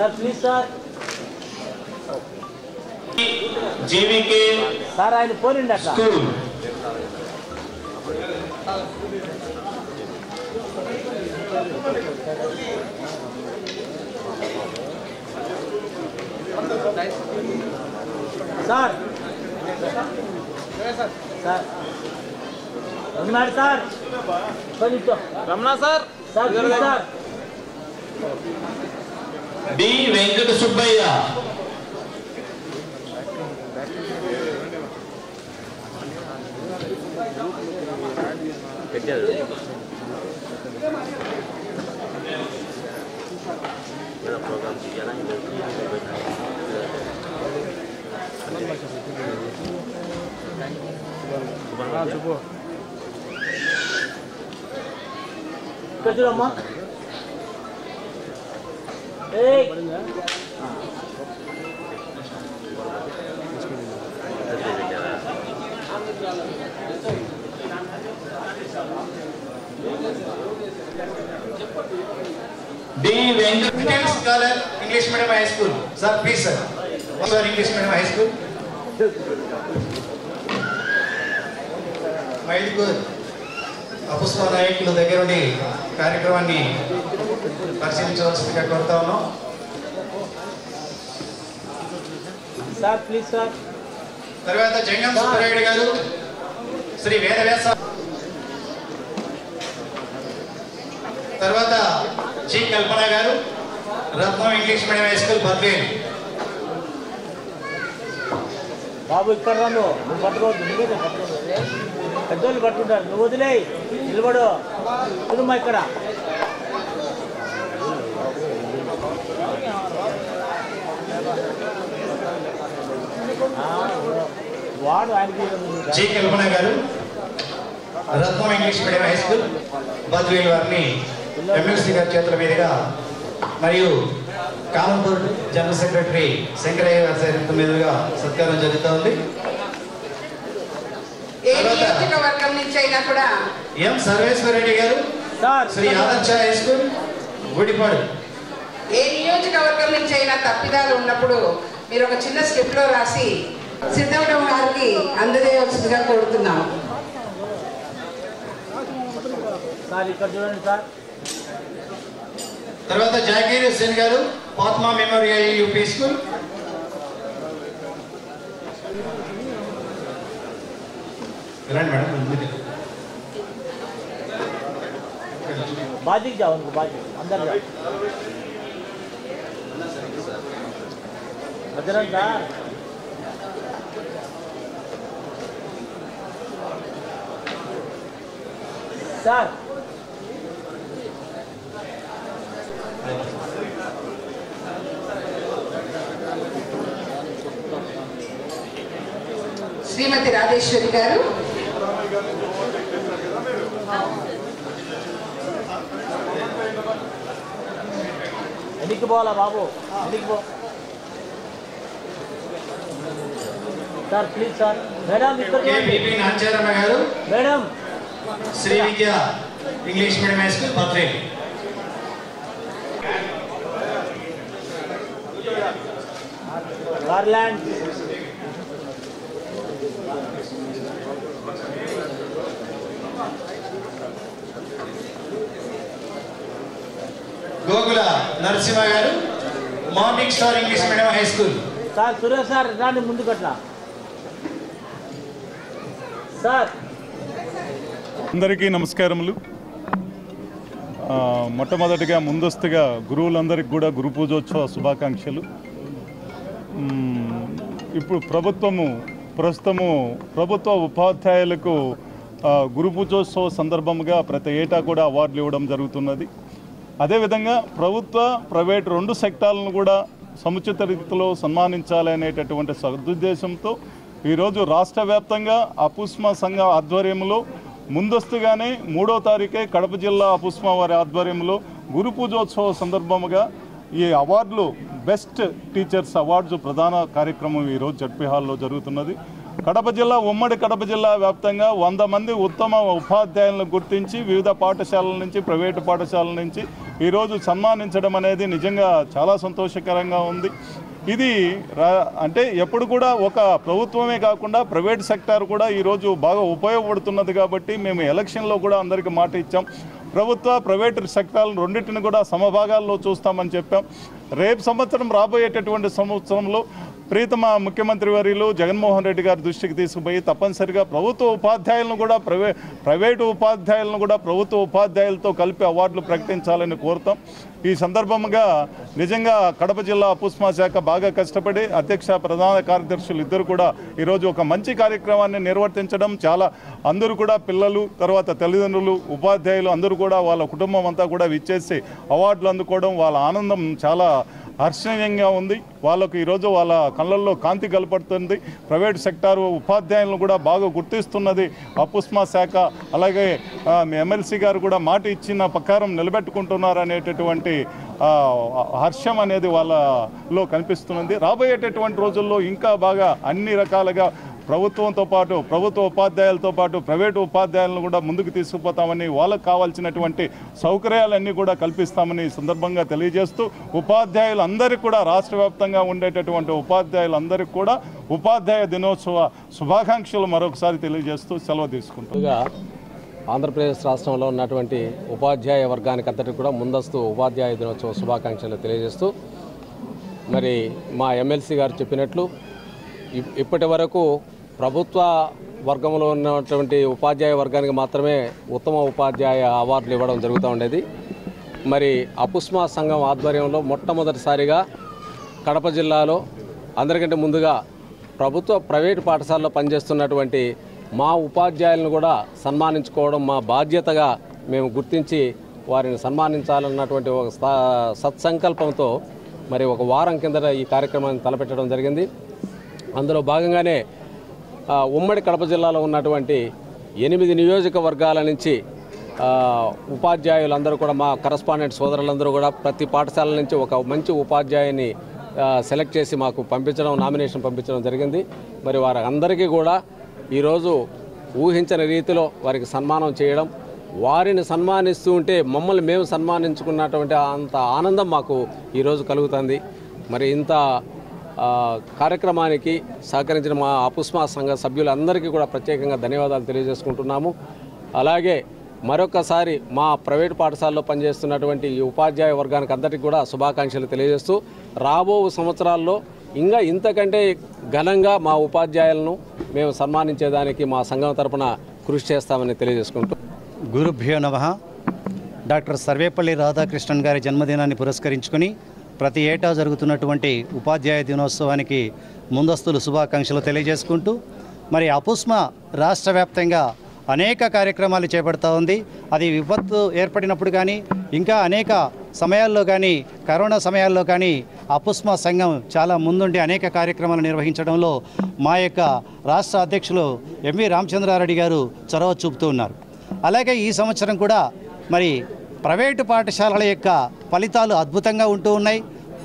Sir please sir GVK sir ఆయన పోనండి అట్లా స్కూల్ సార్ సార్ ఉన్నాడు సార్ కొంచెం Ramana sir sir please sir D Venkata Subbaiah పెట్టారు ప్రోగ్రామ్ చూడమ్మా D Venkata scholar English medium high school sir please sir sir English medium high school Mydukur అపుష్ప నాయకుల దగ్గర నుండి కార్యక్రమాన్ని పరిశీలించవలసిందిగా కోరుతా ఉన్నాం సార్ ప్లీజ్ సార్ తర్వాత జంగం సుబ్బరాయుడు గారు శ్రీ వేదవ్యాస తర్వాత G Kalpana garu Ratnam English medium high school Badvel బాబు ఇక్కడ రా నువ్వు పట్టుకోవద్దు నువ్వే పట్టుకోవద్దు పెద్దోళ్ళు పట్టుకుంటారు నువ్వు వదిలే నిలబడు చూడమ్మా ఇక్కడ వాడు ఆయనకి G Kalpana garu Ratnam English medium high school Badvel వారిని ఎమ్మెల్సీ గారి చేతుల మీదుగా మరియు కాలంపూర్ జనరల్ సెక్రటరీ శంకరయ్య గారి చేతుల మీదుగా సత్కారం జరుగుతూ ఉంది. ఏ నియోజకవర్గం నుంచి అయినా కూడా ఎం సర్వేశ్వర రెడ్డి గారు శ్రీ ఆదర్శ హై స్కూల్ గుడిపాడు. ఏ నియోజకవర్గం నుంచి అయినా తప్పిదాలు ఉన్నప్పుడు మీరు ఒక చిన్న స్లిప్ లో రాసి సిద్ధవడం వారికి అందజేయవలసిందిగా కోరుతున్నాము. సార్ ఇక్కడ చూడండి సార్. తర్వాత Zakir Hussain garu Fatima memorial UP school. రండి మేడం. बाजी जाओ उनको बाजी अंदर जाओ बजरंग सर శ్రీమతి రాజేశ్వరి గారు ఎన్నికి పోవాలా బాబు ఎన్నికి పో సార్ ప్లీజ్ సార్. మేడం ఇక్కడ Nacharamma garu madam Shri Vidya English medium high school Badvel. Garland Gogula Narasimha garu morning star English medium high school. Sir Suresh sir రాండి ముందు కట్లా సార్. అందరికీ నమస్కారములు. మొట్టమొదటిగా ముందస్తుగా గురువులందరికీ కూడా గురు పూజోత్సవ శుభాకాంక్షలు. ఇప్పుడు ప్రస్తుతము ప్రభుత్వ ఉపాధ్యాయులకు గురు పూజోత్సవ సందర్భంగా ప్రతి ఏటా కూడా అవార్డులు ఇవ్వడం జరుగుతున్నది. అదేవిధంగా ప్రభుత్వ ప్రైవేట్ రెండు సెక్టార్లను కూడా సముచిత రీతిలో సన్మానించాలనేటటువంటి సదుద్దేశంతో ఈరోజు రాష్ట్ర వ్యాప్తంగా అపుస్మ సంఘం ఆధ్వర్యంలో ముందస్తుగానే 3వ తారీఖే కడప జిల్లా అపుస్మ వారి ఆధ్వర్యంలో గురు పూజోత్సవ సందర్భముగా ఈ అవార్డులు బెస్ట్ టీచర్స్ అవార్డ్స్ ప్రధాన కార్యక్రమం ఈరోజు జడ్పీ హాల్లో జరుగుతున్నది. కడప జిల్లా ఉమ్మడి కడప జిల్లా వ్యాప్తంగా 100 మంది ఉత్తమ ఉపాధ్యాయులను గుర్తించి వివిధ పాఠశాలల నుంచి ప్రైవేటు పాఠశాలల నుంచి ఈరోజు సన్మానించడం అనేది నిజంగా చాలా సంతోషకరంగా ఉంది. ఇది అంటే ఎప్పుడు కూడా ఒక ప్రభుత్వమే కాకుండా ప్రైవేట్ సెక్టార్ కూడా ఈరోజు బాగా ఉపయోగపడుతున్నది. కాబట్టి మేము ఎలక్షన్లో కూడా అందరికీ మాట ఇచ్చాం, ప్రభుత్వ ప్రైవేట్ సెక్టార్లు రెండింటిని కూడా సమభాగాల్లో చూస్తామని చెప్పాం. రేపు సంవత్సరం రాబోయేటటువంటి సంవత్సరంలో ప్రీతమ ముఖ్యమంత్రి వర్యులు జగన్మోహన్ రెడ్డి గారి దృష్టికి తీసుకుపోయి తప్పనిసరిగా ప్రభుత్వ ఉపాధ్యాయులను కూడా ప్రైవేటు ఉపాధ్యాయులను కూడా ప్రభుత్వ ఉపాధ్యాయులతో కలిపి అవార్డులు ప్రకటించాలని కోరుతాం. ఈ సందర్భంగా నిజంగా కడప జిల్లా అపుస్మా శాఖ బాగా కష్టపడి అధ్యక్ష ప్రధాన కార్యదర్శులు ఇద్దరు కూడా ఈరోజు ఒక మంచి కార్యక్రమాన్ని నిర్వర్తించడం, చాలా అందరూ కూడా పిల్లలు, తర్వాత తల్లిదండ్రులు, ఉపాధ్యాయులు అందరూ కూడా వాళ్ళ కుటుంబం అంతా కూడా విచ్చేసి అవార్డులు అందుకోవడం వాళ్ళ ఆనందం చాలా హర్షణీయంగా ఉంది. వాళ్ళకు ఈరోజు వాళ్ళ కళ్ళల్లో కాంతి కనపడుతుంది. ప్రైవేట్ సెక్టారు ఉపాధ్యాయులను కూడా బాగా గుర్తిస్తున్నది అపుస్మా శాఖ. అలాగే ఎమ్మెల్సీ గారు కూడా మాట ఇచ్చిన ప్రకారం నిలబెట్టుకుంటున్నారు అనేటటువంటి హర్షం అనేది వాళ్ళలో కనిపిస్తున్నది. రాబోయేటటువంటి రోజుల్లో ఇంకా బాగా అన్ని రకాలుగా ప్రభుత్వంతో పాటు ప్రభుత్వ ఉపాధ్యాయులతో పాటు ప్రైవేటు ఉపాధ్యాయులను కూడా ముందుకు తీసుకుపోతామని, వాళ్ళకు కావాల్సినటువంటి సౌకర్యాలన్నీ కూడా కల్పిస్తామని ఈ సందర్భంగా తెలియజేస్తూ, ఉపాధ్యాయులందరికీ కూడా రాష్ట్ర వ్యాప్తంగా ఉండేటటువంటి ఉపాధ్యాయులందరికీ కూడా ఉపాధ్యాయ దినోత్సవ శుభాకాంక్షలు మరొకసారి తెలియజేస్తూ సెలవు తీసుకుంటున్నాగా ఆంధ్రప్రదేశ్ రాష్ట్రంలో ఉన్నటువంటి ఉపాధ్యాయ వర్గానికి అంతటికి కూడా ముందస్తు ఉపాధ్యాయ దినోత్సవ శుభాకాంక్షలు తెలియజేస్తూ, మరి మా ఎమ్మెల్సీ గారు చెప్పినట్లు ఇప్పటి వరకు ప్రభుత్వ వర్గంలో ఉన్నటువంటి ఉపాధ్యాయ వర్గానికి మాత్రమే ఉత్తమ ఉపాధ్యాయ అవార్డులు ఇవ్వడం జరుగుతూ ఉండేది. మరి అపుస్మా సంఘం ఆధ్వర్యంలో మొట్టమొదటిసారిగా కడప జిల్లాలో అందరికంటే ముందుగా ప్రభుత్వ ప్రైవేటు పాఠశాలలో పనిచేస్తున్నటువంటి మా ఉపాధ్యాయులను కూడా సన్మానించుకోవడం మా బాధ్యతగా మేము గుర్తించి వారిని సన్మానించాలన్నటువంటి ఒక సత్సంకల్పంతో మరి ఒక వారం కిందట ఈ కార్యక్రమాన్ని తలపెట్టడం జరిగింది. అందులో భాగంగానే ఉమ్మడి కడప జిల్లాలో ఉన్నటువంటి 8 నియోజకవర్గాల నుంచి ఉపాధ్యాయులందరూ కూడా, మా కరస్పాండెంట్ సోదరులందరూ కూడా ప్రతి పాఠశాల నుంచి ఒక మంచి ఉపాధ్యాయుని సెలెక్ట్ చేసి మాకు పంపించడం, నామినేషన్ పంపించడం జరిగింది. మరి వారి అందరికీ కూడా ఈరోజు ఊహించని రీతిలో వారికి సన్మానం చేయడం, వారిని సన్మానిస్తూ ఉంటే మమ్మల్ని మేము సన్మానించుకున్నటువంటి అంత ఆనందం మాకు ఈరోజు కలుగుతుంది. మరి ఇంత కార్యక్రమానికి సహకరించిన మా అపుస్మా సంఘ సభ్యులందరికీ కూడా ప్రత్యేకంగా ధన్యవాదాలు తెలియజేసుకుంటున్నాము. అలాగే మరొకసారి మా ప్రైవేటు పాఠశాలలో పనిచేస్తున్నటువంటి ఈ ఉపాధ్యాయ వర్గానికి అందరికీ కూడా శుభాకాంక్షలు తెలియజేస్తూ, రాబో సంవత్సరాల్లో ఇంకా ఇంతకంటే ఘనంగా మా ఉపాధ్యాయులను మేము సన్మానించేదానికి మా సంఘం తరపున కృషి చేస్తామని తెలియజేసుకుంటూ, గురుభ్యో నమః. డాక్టర్ సర్వేపల్లి రాధాకృష్ణన్ గారి జన్మదినాన్ని పురస్కరించుకొని ప్రతి ఏటా జరుగుతున్నటువంటి ఉపాధ్యాయ దినోత్సవానికి ముందస్తులు శుభాకాంక్షలు తెలియజేసుకుంటూ, మరి అపుస్మా రాష్ట్ర వ్యాప్తంగా అనేక కార్యక్రమాలు చేపడుతూ ఉంది. అది విపత్తు ఏర్పడినప్పుడు కానీ, ఇంకా అనేక సమయాల్లో కానీ, కరోనా సమయాల్లో కానీ అపుస్మా సంఘం చాలా ముందుండి అనేక కార్యక్రమాలు నిర్వహించడంలో మా యొక్క రాష్ట్ర అధ్యక్షులు ఎంవి రామచంద్రారెడ్డి గారు చొరవ చూపుతూ ఉన్నారు. అలాగే ఈ సంవత్సరం కూడా మరి ప్రైవేటు పాఠశాలల యొక్క ఫలితాలు అద్భుతంగా ఉంటూ ఉన్నాయి.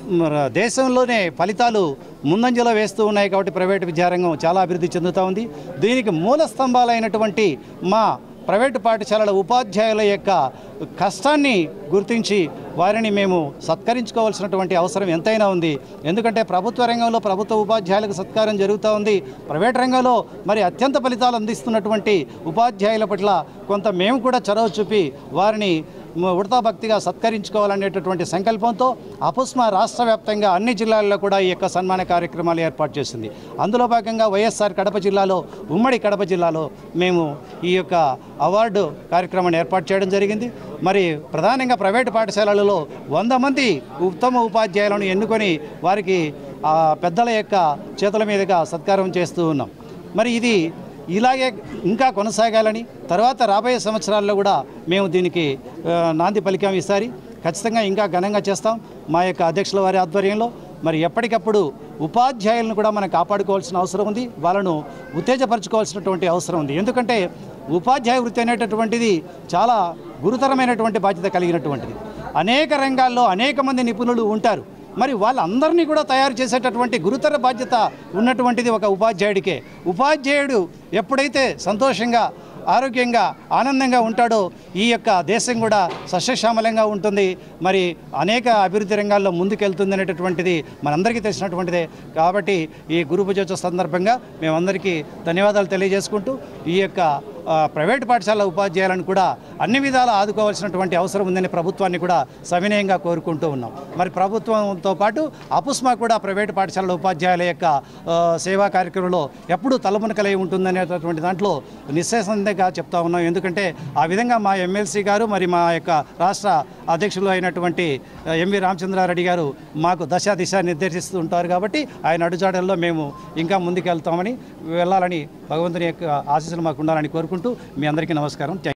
దేశంలోనే ఫలితాలు ముందంజలో వేస్తూ ఉన్నాయి. కాబట్టి ప్రైవేటు విద్యారంగం చాలా అభివృద్ధి చెందుతూ ఉంది. దీనికి మూల స్తంభాలైనటువంటి మా ప్రైవేటు పాఠశాలల ఉపాధ్యాయుల యొక్క కష్టాన్ని గుర్తించి వారిని మేము సత్కరించుకోవాల్సినటువంటి అవసరం ఎంతైనా ఉంది. ఎందుకంటే ప్రభుత్వ రంగంలో ప్రభుత్వ ఉపాధ్యాయులకు సత్కారం జరుగుతూ ఉంది. ప్రైవేట్ రంగంలో మరి అత్యంత ఫలితాలు అందిస్తున్నటువంటి ఉపాధ్యాయుల పట్ల కొంత మేము కూడా చొరవ చూపి వారిని ఉడతా భక్తిగా సత్కరించుకోవాలనేటటువంటి సంకల్పంతో అపుస్మా రాష్ట్ర వ్యాప్తంగా అన్ని జిల్లాల్లో కూడా ఈ యొక్క సన్మాన కార్యక్రమాలు ఏర్పాటు చేసింది. అందులో భాగంగా వైఎస్ఆర్ కడప జిల్లాలో, ఉమ్మడి కడప జిల్లాలో మేము ఈ యొక్క అవార్డు కార్యక్రమాన్ని ఏర్పాటు చేయడం జరిగింది. మరి ప్రధానంగా ప్రైవేటు పాఠశాలలలో 100 మంది ఉత్తమ ఉపాధ్యాయులను ఎన్నుకొని వారికి పెద్దల యొక్క చేతుల మీదుగా సత్కారం చేస్తూ ఉన్నాం. మరి ఇది ఇలాగే ఇంకా కొనసాగాలని, తర్వాత రాబోయే సంవత్సరాల్లో కూడా మేము దీనికి నాంది పలికాం. ఈసారి ఖచ్చితంగా ఇంకా ఘనంగా చేస్తాం. మా యొక్క అధ్యక్షుల వారి ఆధ్వర్యంలో మరి ఎప్పటికప్పుడు ఉపాధ్యాయులను కూడా మనం కాపాడుకోవాల్సిన అవసరం ఉంది. వాళ్ళను ఉత్తేజపరచుకోవాల్సినటువంటి అవసరం ఉంది. ఎందుకంటే ఉపాధ్యాయ వృత్తి అనేటటువంటిది చాలా గురుతరమైనటువంటి బాధ్యత కలిగినటువంటిది. అనేక రంగాల్లో అనేక మంది నిపుణులు ఉంటారు. మరి వాళ్ళందరినీ కూడా తయారు చేసేటటువంటి గురుతర బాధ్యత ఉన్నటువంటిది ఒక ఉపాధ్యాయుడికే. ఉపాధ్యాయుడు ఎప్పుడైతే సంతోషంగా ఆరోగ్యంగా ఆనందంగా ఉంటాడో ఈ యొక్క దేశం కూడా సస్యశ్యామలంగా ఉంటుంది, మరి అనేక అభివృద్ధి రంగాల్లో ముందుకెళ్తుంది అనేటటువంటిది మనందరికీ తెలిసినటువంటిదే. కాబట్టి ఈ గురు పూజోత్సవ సందర్భంగా మేమందరికీ ధన్యవాదాలు తెలియజేసుకుంటూ ఈ యొక్క ప్రైవేటు పాఠశాల ఉపాధ్యాయులను కూడా అన్ని విధాలా ఆదుకోవాల్సినటువంటి అవసరం ఉందని ప్రభుత్వాన్ని కూడా సవినయంగా కోరుకుంటూ ఉన్నాం. మరి ప్రభుత్వంతో పాటు అపుస్మా కూడా ప్రైవేటు పాఠశాలల ఉపాధ్యాయుల యొక్క సేవా కార్యక్రమంలో ఎప్పుడూ తలమునకలై ఉంటుందనేటటువంటి దాంట్లో నిస్సందేహంగా చెప్తా ఉన్నాం. ఎందుకంటే ఆ విధంగా మా ఎమ్మెల్సీ గారు మరి మా యొక్క రాష్ట్ర అధ్యక్షులు అయినటువంటి ఎంవి రామచంద్రారెడ్డి గారు మాకు దశ దిశ నిర్దేశిస్తూ ఉంటారు. కాబట్టి ఆయన అడుగుజాడల్లో మేము ఇంకా ముందుకు వెళ్ళాలని భగవంతుని యొక్క ఆశీస్సులు మాకు ఉండాలని కోరుకుంటూ మీ అందరికీ నమస్కారం.